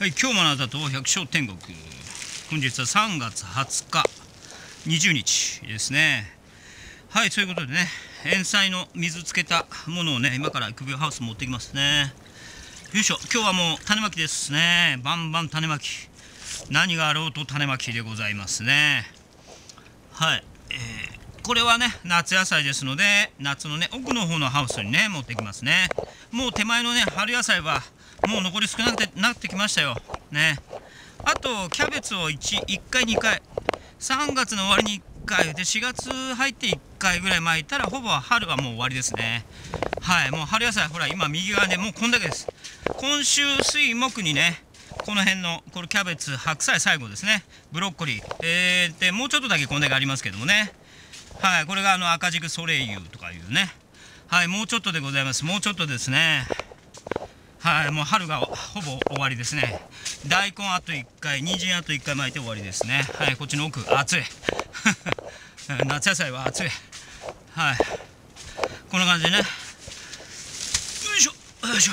はい、今日もあなたと百姓天国。本日は3月20日、20日ですね。はい、ということでね、塩菜の水つけたものをね、今から首ハウス持ってきますね。よいしょ、今日はもう種まきですね。バンバン種まき。何があろうと種まきでございますね。はい、これはね、夏野菜ですので、夏のね、奥の方のハウスにね、持ってきますね。もう手前のね、春野菜は、もう残り少なくなってきましたよ。ね。あと、キャベツを1回、2回、3月の終わりに1回、で、4月入って1回ぐらい巻いたら、ほぼ春はもう終わりですね。はい、もう春野菜、ほら、今、右側でもうこんだけです。今週、水木にね、この辺の、これキャベツ、白菜最後ですね。ブロッコリー。で、もうちょっとだけこんだけありますけどもね。はい、これが赤軸ソレイユとかいうね。はい、もうちょっとでございます。もうちょっとですね。はい、もう春がほぼ終わりですね。大根あと1回、人参あと1回巻いて終わりですね。はい、こっちの奥、暑い。夏野菜は暑い。はい、こんな感じでね。よいしょ、よいしょ。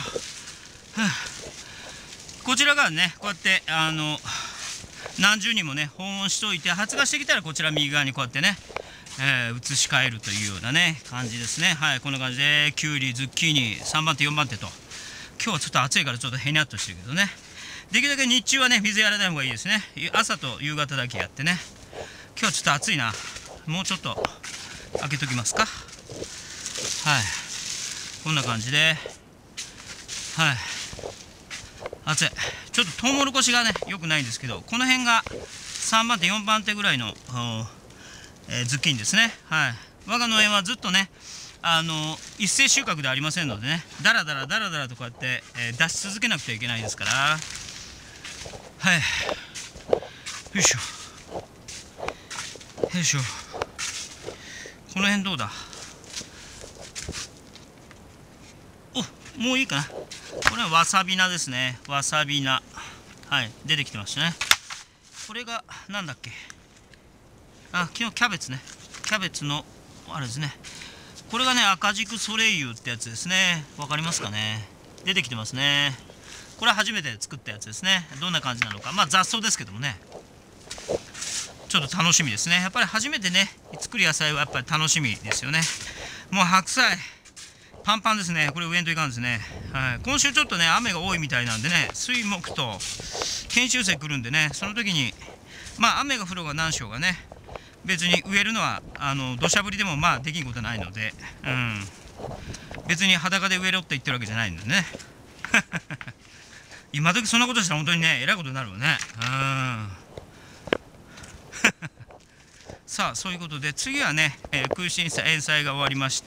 こちらがね、こうやって何重にもね、保温しといて、発芽してきたらこちら右側にこうやってね、移し替えるというようなね、感じですね。はい、こんな感じで、きゅうり、ズッキーニ、3番手、4番手と。今日はちょっと暑いからちょっとへにゃっとしてるけどね。できるだけ日中はね、水やらない方がいいですね。朝と夕方だけやってね。今日はちょっと暑いな。もうちょっと開けときますか。はい。こんな感じで。はい。暑い。ちょっとトウモロコシがね、良くないんですけど、この辺が3番手、4番手ぐらいの、ズッキーニですね。はい。我が農園はずっとね、一斉収穫ではありませんのでね、だらだらとこうやって、出し続けなくてはいけないですから。はい。よいしょ。よいしょ。この辺どうだ。お、もういいかな。これはわさび菜ですね。わさび菜。はい、出てきてましたね。これが、なんだっけ。昨日キャベツね。キャベツの、あれですね。これがね、赤軸ソレイユってやつですね。わかりますかね。出てきてますね。これは初めて作ったやつですね。どんな感じなのか。まあ雑草ですけどもね。ちょっと楽しみですね。やっぱり初めてね、作る野菜はやっぱり楽しみですよね。もう白菜、パンパンですね。これ植えんといかんですね。はい。今週ちょっとね、雨が多いみたいなんでね、水木と研修生来るんでね、その時に、まあ雨が降ろうが何しようがね、別に植えるのは土砂降りでもまあできんことないので、別に裸で植えろって言ってるわけじゃないんでね。今時そんなことしたら本当にね、えらいことになるわね。さあ、そういうことで次はね、空心菜、塩菜が終わりまして、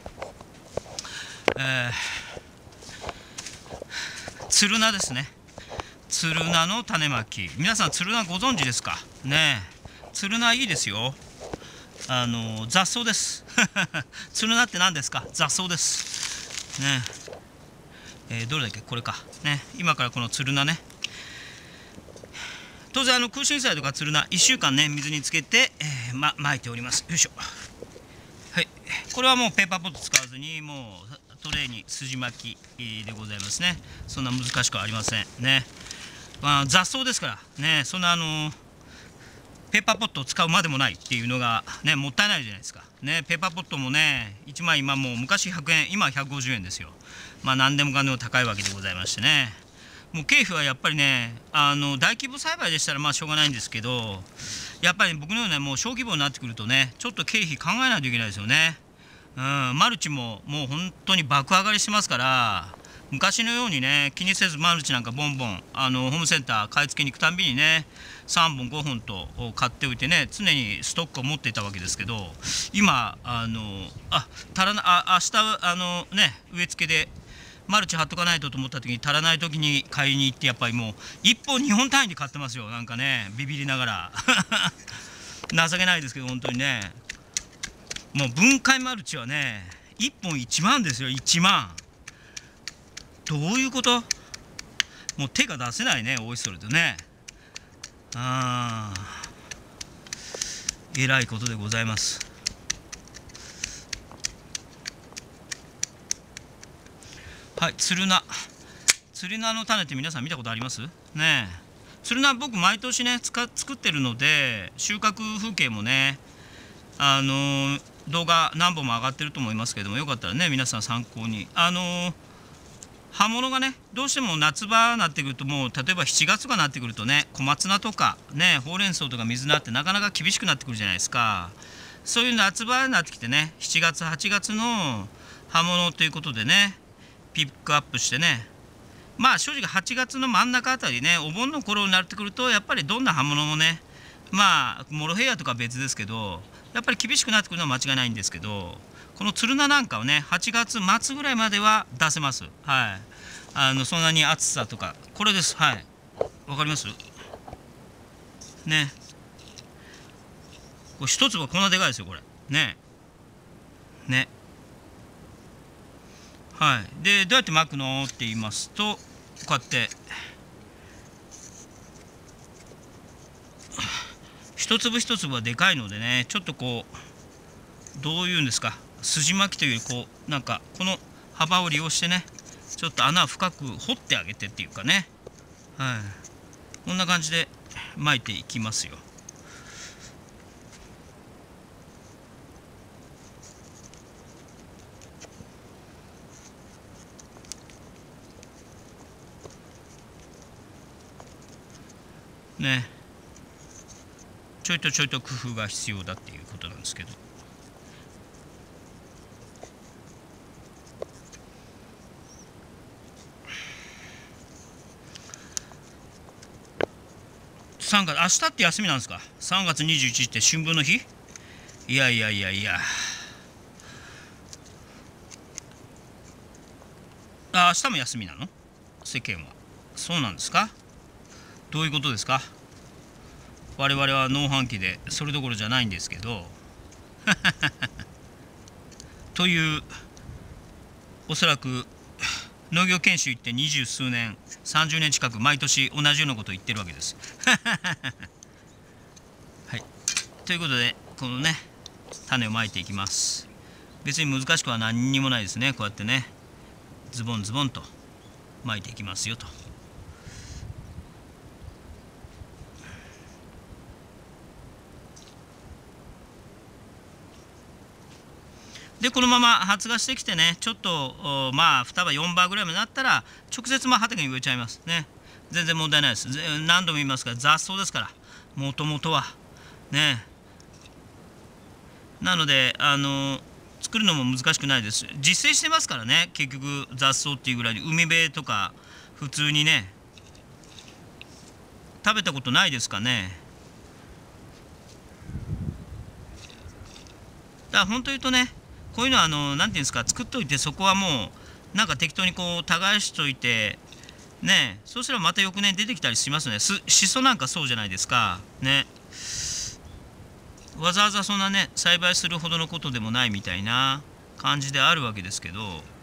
つるなですね。つるなの種まき。皆さんつるなご存知ですかね。つるないいですよ。雑草です。つるなって何ですか。雑草ですね。どれだっけ、これかね。今からこのつるなね、当然空心菜とかつるな1週間ね水につけて、巻いております。よいしょ。はい、これはもうペーパーポット使わずにもうトレーに筋巻きでございますね。そんな難しくはありませんね。雑草ですからね、そんなペーパーポットを使うまでもないっていうのがね、もったいないじゃないですかね。ペーパーポットもね、1枚今もう昔100円、今は150円ですよ。まあ何でもかんでも高いわけでございましてね。もう経費はやっぱりね、大規模栽培でしたらまあしょうがないんですけど、やっぱり僕のようなもう小規模になってくるとね、ちょっと経費考えないといけないですよね。マルチももう本当に爆上がりしてますから、昔のようにね、気にせずマルチなんかボンボンホームセンター買い付けに行くたんびにね、3本5本と買っておいてね、常にストックを持っていたわけですけど、今明日ね、植え付けでマルチ貼っとかないとと思った時に足らない時に買いに行って、やっぱりもう1本2本単位で買ってますよ。なんかね、ビビりながら情けないですけど本当にね。もう分解マルチはね、1本1万ですよ。1万。どういうこと。もう手が出せないね、おいそれとね。えらいことでございます。はい、つるなつるなの種って皆さん見たことありますね？つるな僕毎年ね作ってるので、収穫風景もね動画何本も上がってると思いますけども、よかったらね皆さん参考に。葉物がねどうしても夏場になってくると、もう例えば7月とかなってくるとね、小松菜とかねほうれん草とか水菜ってなかなか厳しくなってくるじゃないですか。そういう夏場になってきてね、7月8月の葉物ということでねピックアップしてね、まあ正直8月の真ん中あたりね、お盆の頃になってくるとやっぱりどんな葉物もね、まあモロヘイヤとか別ですけどやっぱり厳しくなってくるのは間違いないんですけど、このつるななんかをね8月末ぐらいまでは出せます。はい、そんなに暑さとか、これです。はい、わかりますね。これ一粒こんなでかいですよこれね。ね、はい。でどうやって巻くのって言いますと、こうやって一粒一粒はでかいのでね、ちょっとこうどういうんですか、筋巻きというこうなんかこの幅を利用してね、ちょっと穴を深く掘ってあげてっていうかね、はい、こんな感じで巻いていきますよ。ね、ちょいと工夫が必要だっていうことなんですけど。3月、明日って休みなんですか？3月21日って春分の日？いや、明日も休みなの？世間は。そうなんですか？どういうことですか？我々は農繁期でそれどころじゃないんですけどという、おそらく農業研修行って20数年30年近く毎年同じようなことを言ってるわけですはい、ということでこのね種をまいていきます。別に難しくは何にもないですね。こうやってねズボンズボンとまいていきますよと。でこのまま発芽してきてね、ちょっとまあ2葉4葉ぐらいになったら直接畑に植えちゃいますね。全然問題ないです。何度も言いますが雑草ですから、もともとはね。なので作るのも難しくないです。実践してますからね。結局雑草っていうぐらいに海辺とか普通にね食べたことないですかね。だから本当言うとね、こういうのは何て言うんですか、作っといてそこはもうなんか適当にこう耕しといてね、そうしたらまた翌年出てきたりしますね。しそなんかそうじゃないですかね。わざわざそんなね栽培するほどのことでもないみたいな感じであるわけですけど、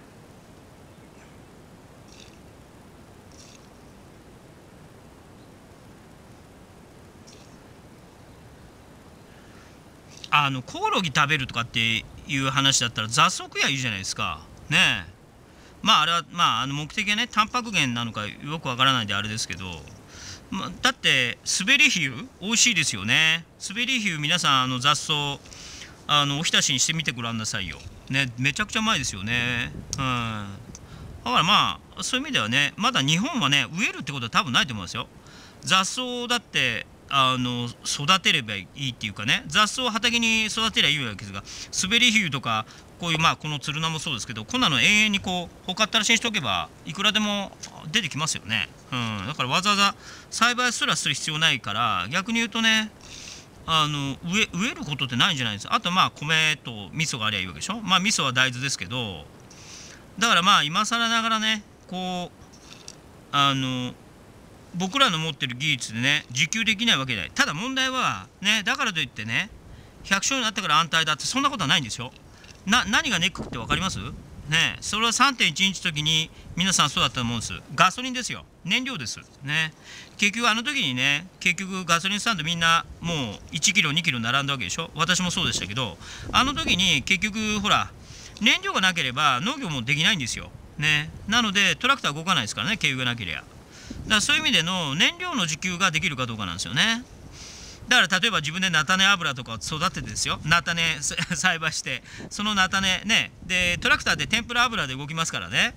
コオロギ食べるとかっていう話だったら雑草食やいいじゃないですかね。まああれはまあ目的がねタンパク源なのかよくわからないんであれですけど、だってスベリヒユ美味しいですよね。スベリヒユ皆さん雑草おひたしにしてみてごらんなさいよね。めちゃくちゃうまいですよね。だからまあそういう意味ではね、まだ日本はね植えるってことは多分ないと思いますよ。雑草だって育てればいいっていうかね、雑草を畑に育てればいいわけですが、スベリヒユとかこういうこのつるなもそうですけど、こんなの永遠にこうほかったらしにしておけばいくらでも出てきますよね。だからわざわざ栽培すらする必要ないから、逆に言うとね植えることってないんじゃないですか。あと米と味噌がありゃいいわけでしょ。味噌は大豆ですけど、だから今更ながらねこう僕らの持ってる技術でね自給できないわけで、ただ問題はね、だからといってね100勝になったから安泰だってそんなことはないんですよ。何がネックって分かりますね。それは 3.11 時に皆さんそうだったと思うんです。ガソリンですよ。燃料ですね。結局時にね、ガソリンスタンドみんなもう1キロ2キロ並んだわけでしょ。私もそうでしたけど、時に結局ほら燃料がなければ農業もできないんですよね。なのでトラクター動かないですからね、軽油がなければ。だからそういう意味での燃料の自給ができるかどうかなんですよね。だから例えば自分で菜種油とかを育ててですよ、菜種栽培して、その菜種ね、でトラクターで天ぷら油で動きますからね。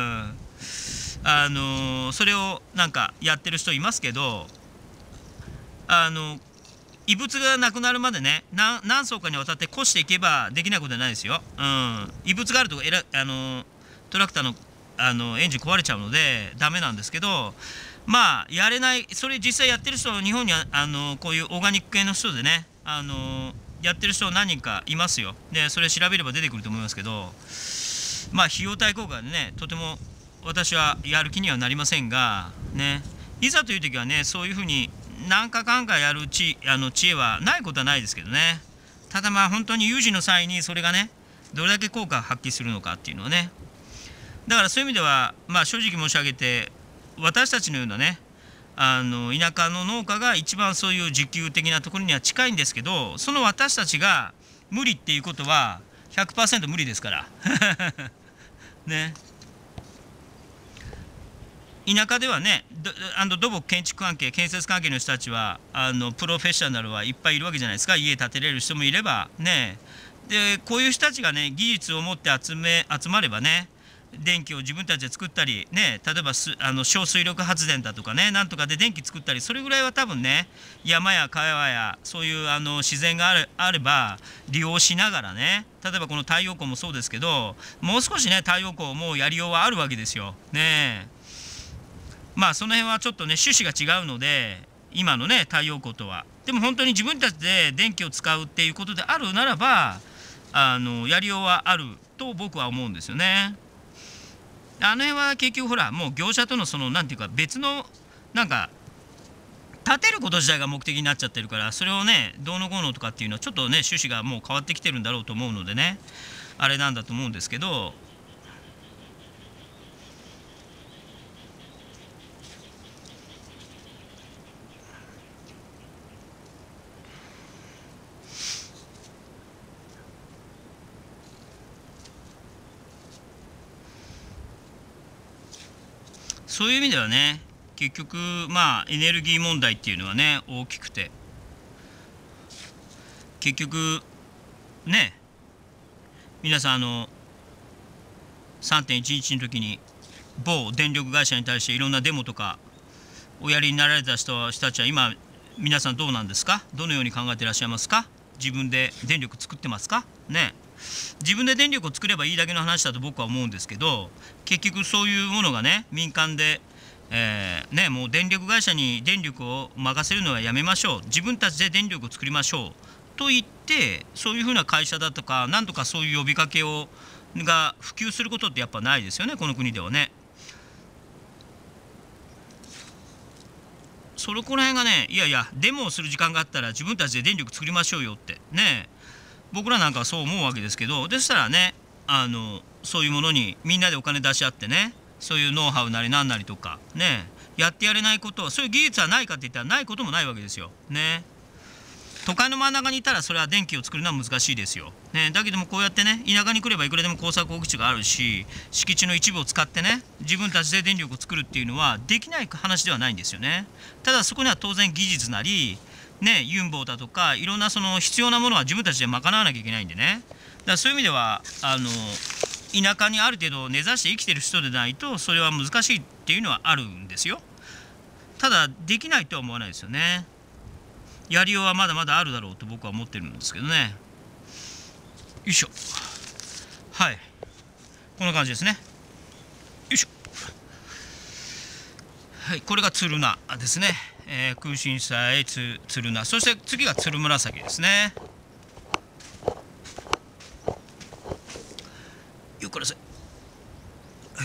それをなんかやってる人いますけど、異物がなくなるまでね、何層かにわたって越していけばできないことはないですよ。異物があるとトラクターのエンジン壊れちゃうのでダメなんですけど、まあやれない、それ実際やってる人、日本にはこういうオーガニック系の人でね、やってる人何人かいますよ。でそれ調べれば出てくると思いますけど、まあ費用対効果でね、とても私はやる気にはなりませんがね、いざという時はね、そういうふうに何かかんかやる知恵はないことはないですけどね。ただまあ本当に有事の際にそれがね、どれだけ効果を発揮するのかっていうのはね、だからそういう意味では、まあ、正直申し上げて、私たちのようなね、田舎の農家が一番そういう自給的なところには近いんですけど、その私たちが無理っていうことは 100% 無理ですからね。田舎ではね、土木建築関係、建設関係の人たちはプロフェッショナルはいっぱいいるわけじゃないですか。家建てれる人もいればね。でこういう人たちがね、技術を持って集まればね、電気を自分たちで作ったりね、例えば小水力発電だとかね、なんとかで電気作ったり、それぐらいは多分ね、山や川やそういう自然があれば利用しながらね、例えばこの太陽光もそうですけど、もう少しね太陽光もやりようはあるわけですよね。まあその辺はちょっとね趣旨が違うので、今のね太陽光とは。でも本当に自分たちで電気を使うっていうことであるならば、やりようはあると僕は思うんですよね。あの辺は結局ほら、もう業者とのなんていうか別のなんか建てること自体が目的になっちゃってるから、それをねどうのこうのとかっていうのはちょっとね趣旨がもう変わってきてるんだろうと思うのでね、あれなんだと思うんですけど、そういう意味ではね、結局まあエネルギー問題っていうのはね大きくて、結局ね、皆さん3.11 の時に某電力会社に対していろんなデモとかおやりになられた人たちは今皆さんどうなんですか？どのように考えていらっしゃいますか？自分で電力作ってますかね。自分で電力を作ればいいだけの話だと僕は思うんですけど、結局そういうものがね民間で、もう電力会社に電力を任せるのはやめましょう、自分たちで電力を作りましょうと言って、そういうふうな会社だとかなんとかそういう呼びかけが普及することってやっぱないですよね、この国ではね。そこら辺がね、いやいやデモをする時間があったら自分たちで電力作りましょうよってね、僕らなんかはそう思うわけですけど、でしたらね、そういうものにみんなでお金出し合ってね、そういうノウハウなりなんなりとかね、やってやれないことは、そういう技術はないかって言ったらないこともないわけですよね。都会の真ん中にいたらそれは電気を作るのは難しいですよ、ね。だけどもこうやってね、田舎に来ればいくらでも耕作放棄地があるし、敷地の一部を使ってね自分たちで電力を作るっていうのはできない話ではないんですよね。ただそこには当然技術なりね、ユンボだとかいろんな必要なものは自分たちで賄わなきゃいけないんでね。だからそういう意味では田舎にある程度根ざして生きてる人でないとそれは難しいっていうのはあるんですよ。ただできないとは思わないですよね。やりようはまだまだあるだろうと僕は思ってるんですけどね。よいしょ。はい、こんな感じですね。よいしょ。はい、これがつるなですね。空心菜、つるな、そして次がつるむらさきですね。よっこらせ。はい、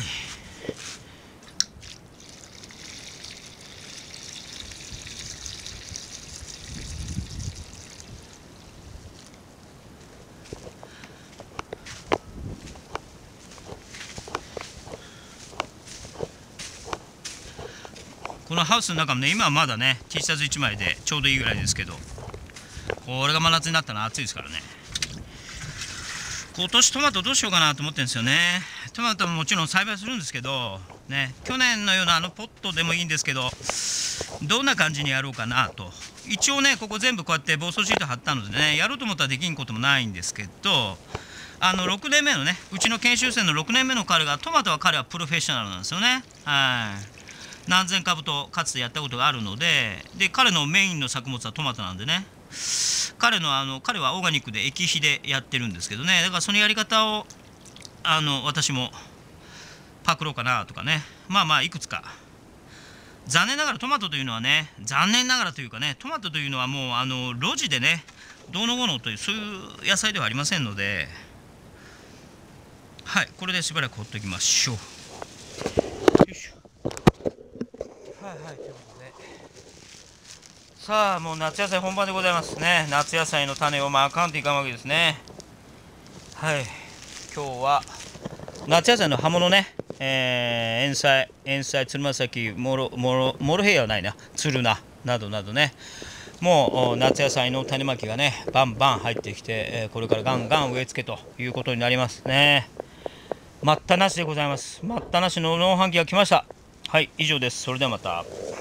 このハウスの中もね、今はまだね T シャツ1枚でちょうどいいぐらいですけど、これが真夏になったら暑いですからね。今年トマトどうしようかなと思ってるんですよね。 トマトももちろん栽培するんですけどね、去年のようなポットでもいいんですけど、どんな感じにやろうかなと。一応ねここ全部こうやって防草シート貼ったのでね、やろうと思ったらできんこともないんですけど、6年目のね、うちの研修生の6年目の彼が、トマトは彼はプロフェッショナルなんですよね。はい、何千株とかつてやったことがあるので、彼のメインの作物はトマトなんでね、彼はオーガニックで液肥でやってるんですけどね、だからそのやり方を私もパクろうかなとかね、いくつか。残念ながらトマトというのはね、残念ながらというかね、トマトというのはもう路地でねどうのこうのというそういう野菜ではありませんので、はい、これでしばらくほっときましょう。よいしょ。はいはい、ということで、さあもう夏野菜本番でございますね。夏野菜の種をまかんといかんわけですね。はい、今日は夏野菜の葉物ね、塩菜、つるまさき、モロヘイはないな、つるななどなどね、もう夏野菜の種まきがねバンバン入ってきて、これからガンガン植え付けということになりますね。待ったなしでございます。待ったなしの農繁期が来ました。はい、以上です。それではまた。